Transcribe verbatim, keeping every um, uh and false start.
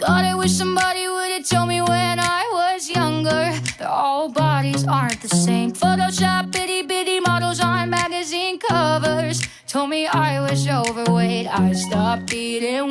God, I wish somebody would've told me when I was younger that all bodies aren't the same. Photoshop itty bitty models on magazine covers told me I was overweight. I stopped eating